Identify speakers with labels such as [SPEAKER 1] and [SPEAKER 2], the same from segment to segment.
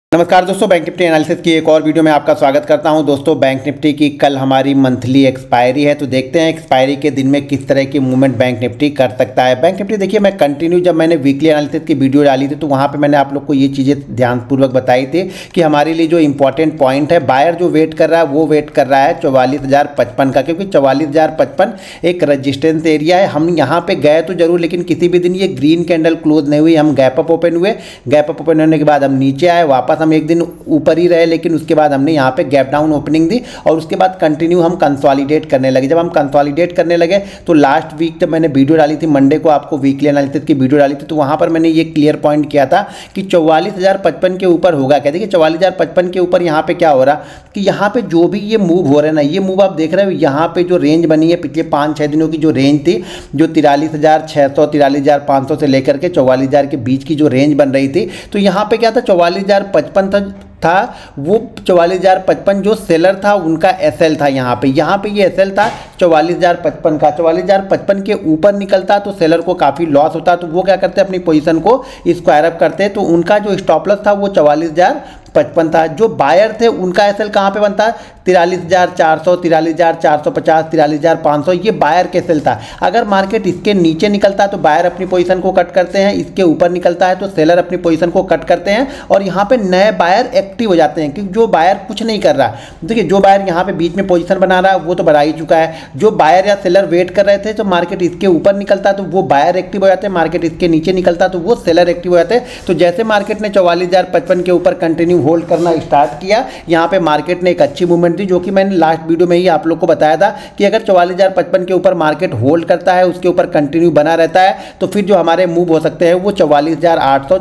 [SPEAKER 1] नमस्कार दोस्तों, bank Nifty analysis की एक और वीडियो में आपका स्वागत करता हूं। दोस्तों, बैंक निफ्टी की कल हमारी मंथली एक्सपायरी है, तो देखते हैं एक्सपायरी के दिन में किस तरह की मूवमेंट बैंक निफ्टी कर सकता है। बैंक निफ्टी देखिए, मैं कंटिन्यू जब मैंने वीकली एनालिसिस की वीडियो डाली थी तो वहां पे मैंने आप लोग को ये चीज़ें ध्यानपूर्वक बताई थी कि हमारे लिए जो इंपॉर्टेंट पॉइंट है, बायर जो वेट कर रहा है वो वेट कर रहा है 44,055 का, क्योंकि 44,055 एक रजिस्टेंस एरिया है। हम यहाँ पे गए तो जरूर, लेकिन किसी भी दिन ये ग्रीन कैंडल क्लोज नहीं हुई, हम गैप अप ओपन हुए। गैप अप ओपन होने के बाद हम नीचे आए, वापस हम एक दिन ऊपर ही रहे, लेकिन उसके बाद हमने यहाँ पे गैप डाउन ओपनिंग दी और उसके बाद कंटिन्यू हम कंसोलिडेट करने लगे। जब हम कंसोलिडेट करने लगे तो लास्ट वीक जब मैंने वीडियो डाली थी, मंडे को आपको वीकली एनालिसिस की वीडियो डाली थी, तो वहाँ पर मैंने ये क्लियर पॉइंट किया था कि 44,055 के ऊपर होगा। कहते कि 44,055 के ऊपर यहाँ पे क्या हो रहा कि यहाँ पे जो भी ये मूव हो रहे हैं ना, ये मूव आप देख रहे हो, यहाँ पे जो रेंज बनी है पिछले 5-6 दिनों की जो रेंज थी, जो 43,600 43,500 से लेकर के 44,000 के बीच की जो रेंज बन रही थी, तो यहाँ पे क्या था 44,055 था। वो 44,055 जो सेलर था उनका एसएल था। यहाँ पे ये एसएल था 44,055 का। 44,055 के ऊपर निकलता तो सेलर को काफ़ी लॉस होता, तो वो क्या करते अपनी पोजीशन को स्क्वायर अप करते, तो उनका जो स्टॉप लॉस था वो 44,055 था। जो बायर थे उनका एसएल कहाँ पे बनता है 43,400 43,450 43,500, ये बायर के एसएल था। अगर मार्केट इसके नीचे निकलता है तो बायर अपनी पोजीशन को कट करते हैं, इसके ऊपर निकलता है तो सेलर अपनी पोजीशन को कट करते हैं और यहाँ पे नए बायर एक्टिव हो जाते हैं। क्योंकि जो बायर कुछ नहीं कर रहा, देखिए जो बायर यहाँ पे बीच में पोजीशन बना रहा है वो तो बढ़ा ही चुका है। जो बायर या सेलर वेट कर रहे थे तो मार्केट इसके ऊपर निकलता तो वो बायर एक्टिव हो जाते हैं, मार्केट इसके नीचे निकलता तो वो सेलर एक्टिव हो जाते हैं। तो जैसे मार्केट ने 44,055 के ऊपर कंटिन्यू होल्ड करना स्टार्ट किया, यहाँ पे मार्केट ने एक अच्छी मूवमेंट दी, जो कि मैंने लास्ट वीडियो में ही आप लोग को बताया था कि अगर 44,055 के ऊपर मार्केट होल्ड करता है, उसके ऊपर कंटिन्यू बना रहता है, तो फिर जो हमारे मूव हो सकते हैं वो 44,800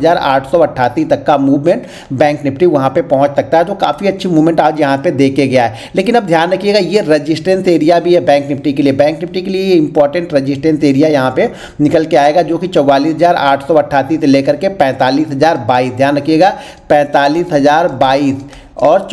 [SPEAKER 1] 44,888 तक का मूवमेंट बैंक निफ्टी वहां पे पहुंच सकता है। तो काफ़ी अच्छी मूवमेंट आज यहाँ पे देखे गया है। लेकिन अब ध्यान रखिएगा, ये रजिस्टेंस एरिया भी है बैंक निफ्टी के लिए। बैंक निफ्टी के लिए ये इंपॉर्टेंट रजिस्टेंस एरिया यहाँ पे निकल के आएगा, जो कि 44,888 से लेकर के 45,022। ध्यान रखिएगा, 45,022 और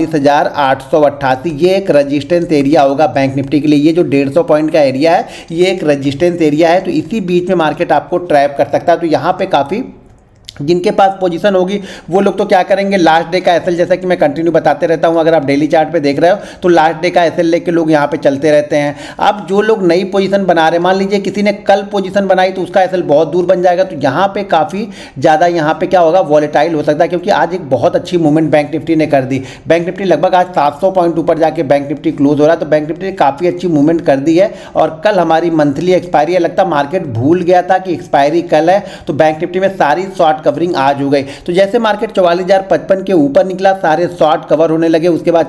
[SPEAKER 1] 44,888, ये एक रजिस्टेंस एरिया होगा बैंक निफ्टी के लिए। ये जो 150 पॉइंट का एरिया है, ये एक रजिस्टेंस एरिया है, तो इसी बीच में मार्केट आपको ट्रैप कर सकता है। तो यहाँ पे काफ़ी जिनके पास पोजीशन होगी वो लोग तो क्या करेंगे, लास्ट डे का एसएल, जैसा कि मैं कंटिन्यू बताते रहता हूं, अगर आप डेली चार्ट पे देख रहे हो तो लास्ट डे का एसएल लेके लोग यहां पे चलते रहते हैं। अब जो लोग नई पोजीशन बना रहे, मान लीजिए किसी ने कल पोजीशन बनाई तो उसका एसएल बहुत दूर बन जाएगा, तो यहाँ पे काफ़ी ज़्यादा यहाँ पे क्या होगा, वॉलेटाइल हो सकता है। क्योंकि आज एक बहुत अच्छी मूवमेंट बैंक निफ्टी ने कर दी। बैंक निफ्टी लगभग आज 700 पॉइंट ऊपर जाके बैंक निफ्टी क्लोज हो रहा है, तो बैंक निफ्टी ने काफ़ी अच्छी मूवमेंट कर दी है। और कल हमारी मंथली एक्सपायरी है, लगता मार्केट भूल गया था कि एक्सपायरी कल है, तो बैंक निफ्टी में सारी शॉर्ट कवरिंग आज हो गई। तो जैसे मार्केट 44,055 के ऊपर निकला, सारे शॉर्ट कवर होने लगे। उसके बाद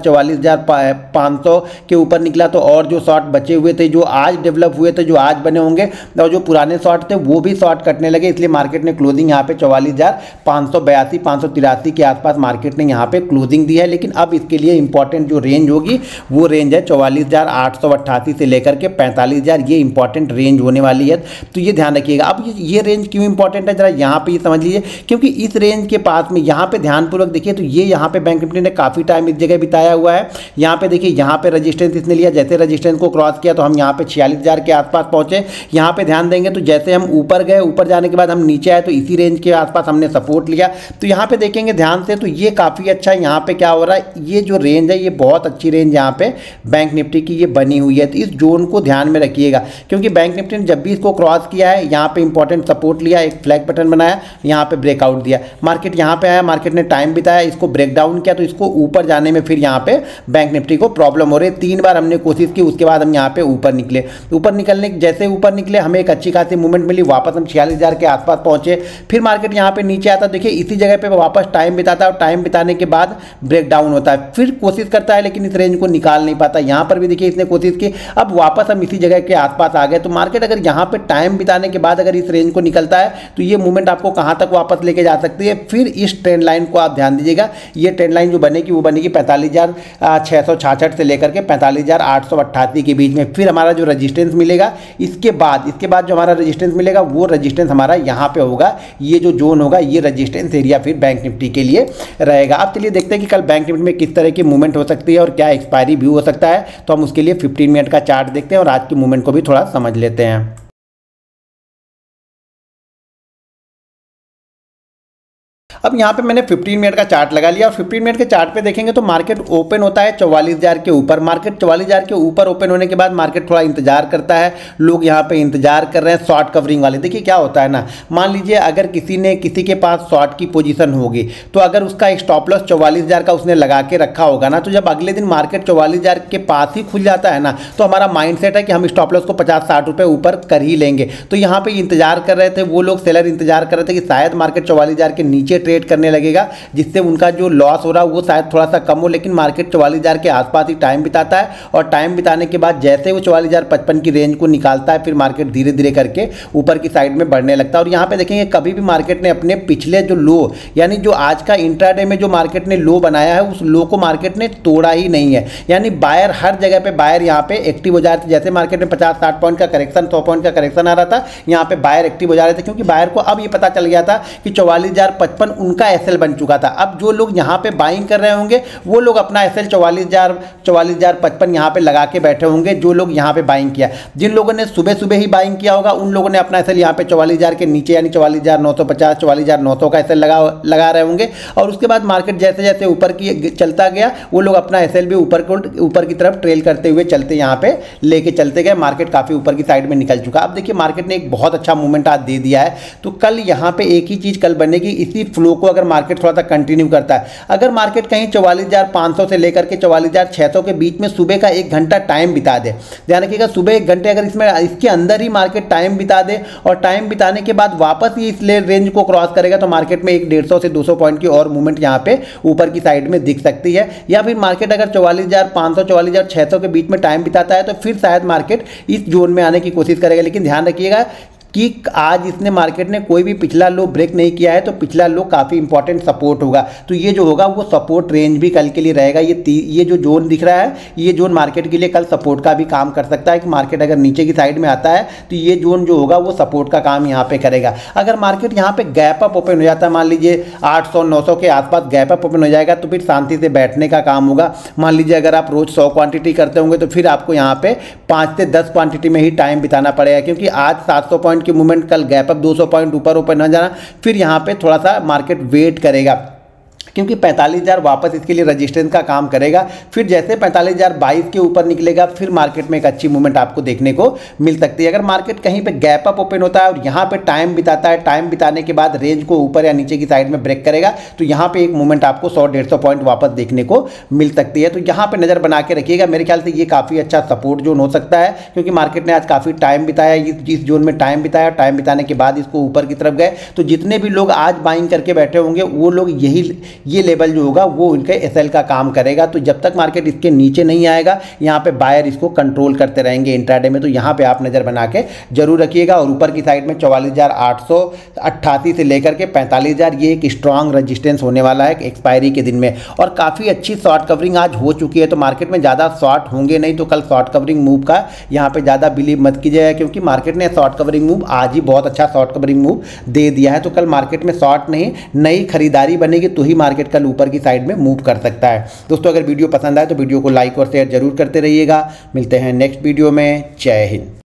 [SPEAKER 1] 44,500 के ऊपर निकला, तो और जो शॉर्ट बचे हुए थे, जो आज डेवलप हुए थे, जो आज बने होंगे, और जो पुराने शॉर्ट थे वो भी शॉर्ट कटने लगे। इसलिए मार्केट ने क्लोजिंग यहाँ पे 44,582 583 के आसपास मार्केट ने यहाँ पे क्लोजिंग दी है। लेकिन अब इसके लिए इंपॉर्टेंट जो रेंज होगी वो रेंज है 44,888 से लेकर के 45,000, ये इंपॉर्टेंट रेंज होने वाली है। तो ये ध्यान रखिएगा। अब ये रेंज क्यों इंपॉर्टेंट है, जरा यहाँ पे ये समझ लीजिए। क्योंकि इस रेंज के पास में यहाँ पे ध्यानपूर्वक देखिए, तो ये यहाँ पे बैंक निफ्टी ने काफ़ी टाइम इस जगह बिताया हुआ है। यहाँ पे देखिए, यहाँ पे रजिस्टेंस इसने लिया, जैसे रजिस्टेंस को क्रॉस किया तो हम यहाँ पे 46,000 के आसपास पहुँचे। यहाँ पे ध्यान देंगे तो जैसे हम ऊपर गए, ऊपर जाने के बाद हम नीचे आए तो इसी रेंज के आसपास हमने सपोर्ट लिया। तो यहाँ पे देखेंगे ध्यान से, तो ये काफ़ी अच्छा यहाँ पे क्या हो रहा है, ये जो रेंज है ये बहुत अच्छी रेंज यहाँ पे बैंक निफ्टी की ये बनी हुई है। तो इस जोन को ध्यान में रखिएगा, क्योंकि बैंक निफ्टी ने जब भी इसको क्रॉस किया है, यहाँ पे इंपॉर्टेंट सपोर्ट लिया, एक फ्लैग पैटर्न बनाया, यहाँ पे ब्रेकआउट दिया, मार्केट यहाँ पे आया, मार्केट ने टाइम बिताया, इसको ब्रेक डाउन किया, तो इसको ऊपर जाने में फिर यहाँ पे बैंक निफ्टी को प्रॉब्लम हो रही है। 3 बार हमने कोशिश की, उसके बाद हम यहाँ पे ऊपर निकले। ऊपर निकलने जैसे ऊपर निकले हमें एक अच्छी खासी मूवमेंट मिली, वापस हम 46,000 के आसपास पहुंचे। फिर मार्केट यहाँ पे नीचे आता, देखिए इसी जगह पे वापस टाइम बिताता है, और टाइम बिताने के बाद ब्रेक डाउन होता है, फिर कोशिश करता है, लेकिन इस रेंज को निकाल नहीं पाता। यहाँ पर भी देखिए इसने कोशिश की, अब वापस हम इसी जगह के आसपास आ गए। तो मार्केट अगर यहाँ पे टाइम बिताने के बाद अगर इस रेंज को निकलता है तो ये मूवमेंट आपको कहाँ तक वापस लेके जा सकती है। फिर इस ट्रेंड लाइन को आप ध्यान दीजिएगा, ये ट्रेंड लाइन जो बनेगी वो बनेगी 45,666 से लेकर के 45,888 के बीच में। फिर हमारा जो रजिस्टेंस मिलेगा, इसके बाद जो हमारा रजिस्टेंस मिलेगा वो रजिस्टेंस हमारा यहाँ पे होगा। ये जो जोन होगा ये रजिस्टेंस एरिया फिर बैंक निफ्टी के लिए रहेगा। अब चलिए देखते हैं कि कल बैंक निफ्टी में किस तरह की मूवमेंट हो सकती है और क्या एक्सपायरी भी हो सकता है। तो हम उसके लिए 15 मिनट का चार्ट देखते हैं और आज की मूवमेंट को भी थोड़ा समझ लेते हैं। अब यहाँ पे मैंने 15 मिनट का चार्ट लगा लिया और 15 मिनट के चार्ट पे देखेंगे तो मार्केट ओपन होता है 44,000 के ऊपर। मार्केट 44,000 के ऊपर ओपन होने के बाद मार्केट थोड़ा इंतजार करता है, लोग यहाँ पे इंतजार कर रहे हैं शॉर्ट कवरिंग वाले। देखिए क्या होता है ना, मान लीजिए अगर किसी के पास शॉर्ट की पोजीशन होगी तो अगर उसका स्टॉप लॉस 44,000 का उसने लगा के रखा होगा ना, तो जब अगले दिन मार्केट 44,000 के पास ही खुल जाता है ना, तो हमारा माइंडसेट है कि हम स्टॉप लॉस को 50-60 रुपए ऊपर कर ही लेंगे। तो यहाँ पे इंतजार कर रहे थे वो लोग, सेलर इंतजार कर रहे थे कि शायद मार्केट 44,000 के नीचे ट्रेड करने लगेगा, जिससे उनका जो लॉस हो रहा है वो शायद थोड़ा सा कम हो। लेकिन मार्केट 44,000 के आसपास ही टाइम बिताता है और टाइम बिताने के बाद जैसे वो 44,055 की रेंज को निकालता है, फिर मार्केट धीरे धीरे करके ऊपर की साइड में बढ़ने लगता है। और यहाँ पे देखेंगे कभी भी मार्केट ने अपने पिछले जो लो, यानी जो आज का इंट्राडे में जो मार्केट ने लो बनाया है, उस लो को मार्केट ने तोड़ा ही नहीं है। यानी बायर हर जगह पे बायर यहाँ पे एक्टिव हो जा रहे थे। जैसे मार्केट में 50-60 पॉइंट का करेक्शन, 100 पॉइंट का करेक्शन आ रहा था, यहाँ पे बायर एक्टिव हो जा रहे थे, क्योंकि बायर को अब ये पता चल गया था कि 44,055 उनका एसएल बन चुका था। अब जो लोग यहाँ पे बाइंग कर रहे होंगे वो लोग अपना एसएल 44,055 यहाँ पे लगा के बैठे होंगे, जो लोग यहाँ पे बाइंग किया। जिन लोगों ने सुबह सुबह ही बाइंग किया होगा उन लोगों ने अपना एसएल यहाँ पे 44,000 के नीचे यानी 44,950, 44,900 का एसएल लगा रहे होंगे। और उसके बाद मार्केट जैसे जैसे ऊपर की चलता गया वो लोग अपना एसएल भी ऊपर की तरफ ट्रेल करते हुए चलते यहाँ पे लेके चलते गए। मार्केट काफ़ी ऊपर की साइड में निकल चुका। अब देखिए मार्केट ने एक बहुत अच्छा मूवमेंट आज दे दिया है। तो कल यहाँ पे एक ही चीज़ कल बनेगी, इसी फ्लो को अगर मार्केट थोड़ा सा कंटिन्यू करता है, अगर मार्केट कहीं 44,500 से लेकर के 44,600 के बीच में सुबह का 1 घंटा टाइम बिता दे, ध्यान रखिएगा सुबह 1 घंटे अगर इसके अंदर ही मार्केट टाइम बिता दे और टाइम बिताने के बाद वापस ही इस रेंज को क्रॉस करेगा, तो मार्केट में 150 से 200 पॉइंट की और मूवमेंट यहाँ पे ऊपर की साइड में दिख सकती है। या फिर मार्केट अगर 44,500 44,600 के बीच में टाइम बिताता है तो फिर शायद मार्केट इस जोन में आने की कोशिश करेगा। लेकिन ध्यान रखिएगा कि आज इसने मार्केट ने कोई भी पिछला लो ब्रेक नहीं किया है, तो पिछला लो काफ़ी इंपॉर्टेंट सपोर्ट होगा। तो ये जो होगा वो सपोर्ट रेंज भी कल के लिए रहेगा। ये जो जोन दिख रहा है ये जोन मार्केट के लिए कल सपोर्ट का भी काम कर सकता है कि मार्केट अगर नीचे की साइड में आता है तो ये जोन जो होगा वो सपोर्ट का काम यहाँ पे करेगा। अगर मार्केट यहाँ पे गैप अप ओपन हो जाता है, मान लीजिए 800-900 के आसपास गैप अप ओपन हो जाएगा, तो फिर शांति से बैठने का काम होगा। मान लीजिए अगर आप रोज 100 क्वांटिटी करते होंगे तो फिर आपको यहाँ पे 5 से 10 क्वांटिटी में ही टाइम बिताना पड़ेगा, क्योंकि आज 700 पॉइंट की मूवमेंट, कल गैप अप 200 पॉइंट ऊपर न जाना, फिर यहाँ पे थोड़ा सा मार्केट वेट करेगा, क्योंकि 45,000 वापस इसके लिए रजिस्टेंस का काम करेगा। फिर जैसे 45,022 के ऊपर निकलेगा फिर मार्केट में एक अच्छी मूवमेंट आपको देखने को मिल सकती है। अगर मार्केट कहीं पे गैप अप ओपन होता है और यहाँ पे टाइम बिताता है, टाइम बिताने के बाद रेंज को ऊपर या नीचे की साइड में ब्रेक करेगा, तो यहाँ पे एक मूवमेंट आपको 100-150 पॉइंट वापस देखने को मिल सकती है। तो यहाँ पे नज़र बना के रखिएगा। मेरे ख्याल से ये काफ़ी अच्छा सपोर्ट जोन हो सकता है, क्योंकि मार्केट ने आज काफ़ी टाइम बिताया, जिस जोन में टाइम बिताया, टाइम बिताने के बाद इसको ऊपर की तरफ गए। तो जितने भी लोग आज बाइंग करके बैठे होंगे वो लोग ये लेवल जो होगा वो उनके एसएल का काम करेगा। तो जब तक मार्केट इसके नीचे नहीं आएगा यहाँ पे बायर इसको कंट्रोल करते रहेंगे इंट्राडे में। तो यहाँ पे आप नज़र बना के जरूर रखिएगा। और ऊपर की साइड में 44,888 से लेकर के 45,000 ये एक स्ट्रांग रजिस्टेंस होने वाला है एक्सपायरी के दिन में। और काफ़ी अच्छी शॉर्ट कवरिंग आज हो चुकी है, तो मार्केट में ज़्यादा शॉर्ट होंगे नहीं। तो कल शॉर्ट कवरिंग मूव का यहाँ पे ज़्यादा बिलीव मत कीजिएगा, क्योंकि मार्केट ने शॉर्ट कवरिंग मूव आज ही बहुत अच्छा शॉर्ट कवरिंग मूव दे दिया है। तो कल मार्केट में शॉर्ट नहीं, नई खरीदारी बनेगी तो ही मार्केट कल ऊपर की साइड में मूव कर सकता है। दोस्तों अगर वीडियो पसंद आए तो वीडियो को लाइक और शेयर जरूर करते रहिएगा। मिलते हैं नेक्स्ट वीडियो में। जय हिंद।